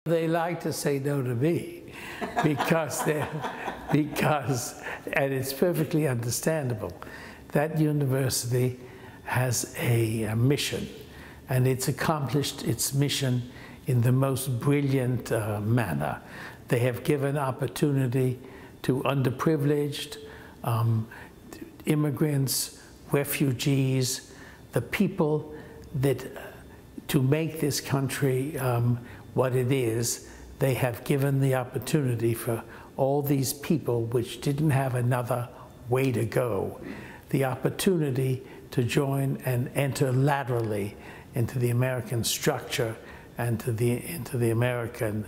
They like to say no to me because and it's perfectly understandable. That university has a mission, and it's accomplished its mission in the most brilliant manner. They have given opportunity to underprivileged immigrants, refugees, the people that to make this country what it is. They have given the opportunity for all these people which didn't have another way to go, the opportunity to join and enter laterally into the American structure and into the American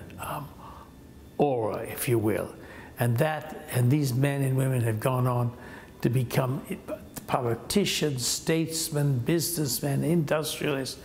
aura, if you will. And these men and women have gone on to become politicians, statesmen, businessmen, industrialists,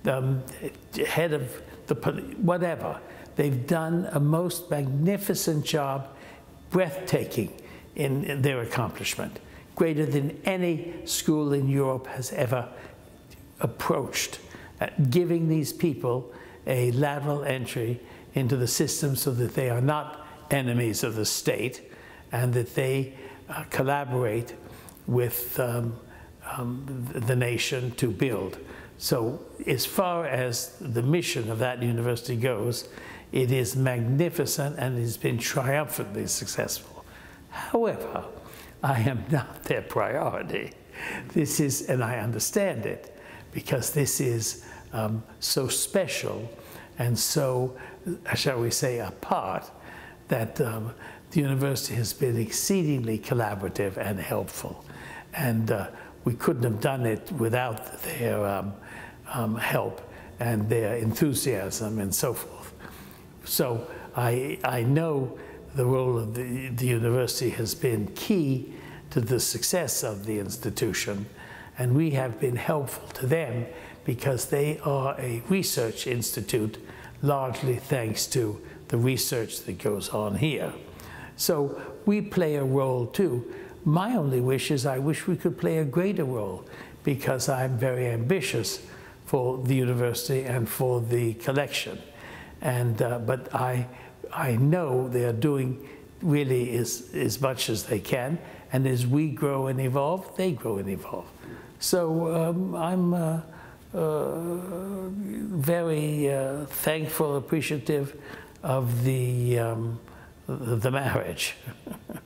head of the whatever. They've done a most magnificent job, breathtaking in their accomplishment, greater than any school in Europe has ever approached, giving these people a lateral entry into the system so that they are not enemies of the state and that they collaborate with the nation to build. So as far as the mission of that university goes, it is magnificent and it has been triumphantly successful. However, I am not their priority. This is, and I understand it, because this is so special and so, shall we say, apart, that the university has been exceedingly collaborative and helpful. And we couldn't have done it without their help and their enthusiasm and so forth. So I know the role of the university has been key to the success of the institution, and we have been helpful to them because they are a research institute, largely thanks to the research that goes on here. So we play a role too. My only wish is I wish we could play a greater role, because I'm very ambitious for the university and for the collection. And, but I know they are doing really as much as they can, and as we grow and evolve, they grow and evolve. So I'm very thankful, appreciative of the marriage.